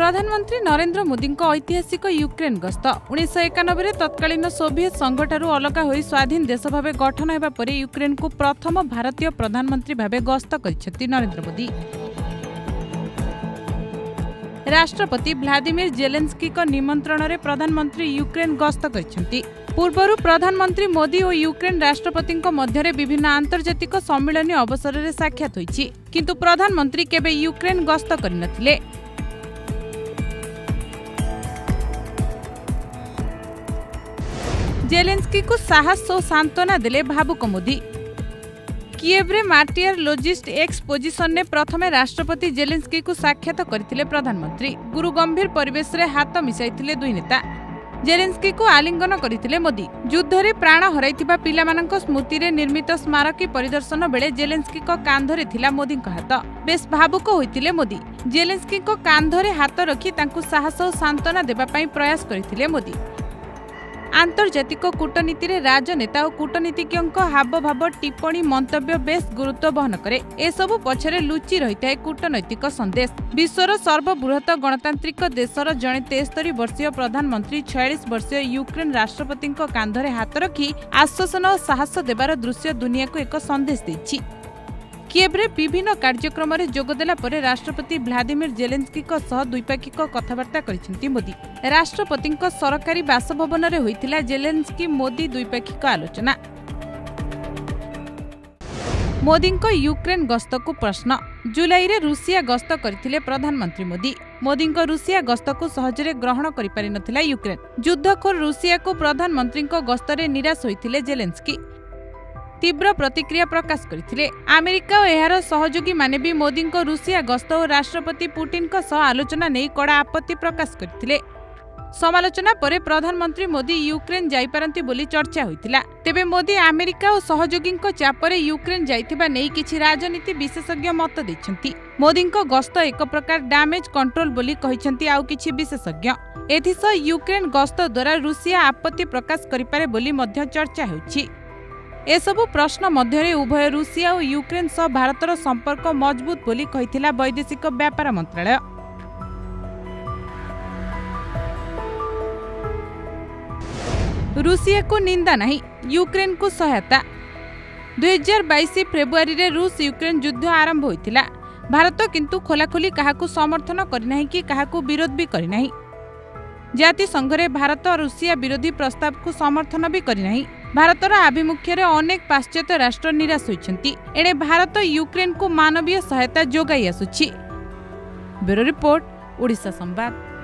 प्रधानमंत्री नरेंद्र मोदी ऐतिहासिक यूक्रेन गस्त 1991 तत्कालीन सोभियत संघठारु अलग होई स्वाधीन देश भाव गठन होगा पर यूक्रेन को प्रथम भारतीय प्रधानमंत्री भाव गस्त करिसेंती नरेंद्र मोदी। राष्ट्रपति व्लादिमीर जेलेंस्की निमंत्रण में प्रधानमंत्री यूक्रेन गस्त करिसेंती। पूर्वर प्रधानमंत्री मोदी और यूक्रेन राष्ट्रपति मध्य विभिन्न आंतर्जातिक सम्मेलन अवसर में साक्षात होईछि, किंतु प्रधानमंत्री केबे यूक्रेन गस्त करनथिले। जेलेंस्की को साहस और सांत्वना देले भावुक मोदी। किएव रे मार्टियर लॉजिस्ट एक्सपोजिशन ने प्रथम राष्ट्रपति जेलेंस्की को साक्षात करथिले प्रधानमंत्री। गुरु गंभीर परिवेश रे हाथ मिसाइथिले दुई नेता। जेलेंस्की को आलिंगन करथिले मोदी। युद्ध रे प्राण हराइथिबा पिलामानक स्मृति रे निर्मित स्मारकी परिदर्शन बेले जेलेंस्की को कांधरे थिला मोदी को हाथ। बेस भावुक होइथिले मोदी। जेलेंस्की को कांधरे हाथ रखी तांकु साहस और सांत्वना देबा पई प्रयास करथिले मोदी। आंतर्जातिक कूटनीति रे राजनेता और कूटनीतिज्ञों हाव भाव टिप्पणी मंतव्य बेस गुरुत्व बहन करे। एसबु पछरे लुचि रही है कूटनैतिक संदेश। विश्वर सर्वबृहत गणतांत्रिक देशर जड़े 73 वर्षीय प्रधानमंत्री 46 वर्षीय यूक्रेन राष्ट्रपति कांधरे हाथ रखी आश्वासन और साहस देवार दृश्य दुनिया को एक संदेश देछि। किएव रे विभिन्न कार्यक्रम में जोगदेला परे राष्ट्रपति व्लादिमीर जेलेंस्की सह द्विपाक्षिक कथबार्ता करिसेंती मोदी। राष्ट्रपति सरकारी बासभवन में होइथिला जेलेंस्की मोदी द्विपाक्षिक आलोचना। मोदी यूक्रेन गस्त को प्रश्न। जुलाई रे रूसिया गस्त करथिले प्रधानमंत्री मोदी। मोदी रूसिया गस्त को सहजरे ग्रहण करि पारि नथिला यूक्रेन। युद्धखोर रूसिया को प्रधानमंत्री गस्तरे निराश होइथिले जेलेंस्की। तीव्र प्रतिक्रिया प्रकाश करथिले। अमेरिका और एहार सहयोगी माने भी मोदी रूसिया गस्त और राष्ट्रपति पुतिन सह आलोचना नहीं कड़ा आपत्ति प्रकाश करथिले। समालोचना परे प्रधानमंत्री मोदी यूक्रेन जाई पारंती बोली चर्चा होइतिला। तेबे मोदी अमेरिका और सहयोगी चापरे यूक्रेन जाइथिबा नहीं किछि राजनीति विशेषज्ञ मत दैछंती। मोदी गस्त एक प्रकार डैमेज कंट्रोल बोली कहिसंती आउ किछि विशेषज्ञ। एथिस यूक्रेन गस्त द्वारा रूसिया आपत्ति प्रकाश करिपारे बोली मध्य चर्चा होइछि। एसबु प्रश्न मध्य उभय रूसिया और यूक्रेन सह भारतर संपर्क मजबूत बोली कहिथिला वैदेशिक व्यापार मंत्रालय। रूसिया को निंदा नहीं, यूक्रेन को सहायता। 2022 फेब्रुआरी रे रूस यूक्रेन युद्ध आरंभ होइथिला। भारत किंतु खोलाखोली काहाकू समर्थन करिनाही कि काहाकू विरोध भी करिनाही। जातिसंघ रे भारत और रूसिया विरोधी प्रस्ताव को समर्थन भी करिनाही। भारतर आभिमुख्य रे अनेक पाश्चात्य राष्ट्र निराश होइछंती। एणे भारत यूक्रेन को मानवीय सहायता जोगाई आसुछि। ब्यूरो रिपोर्ट, ओडिशा संवाद।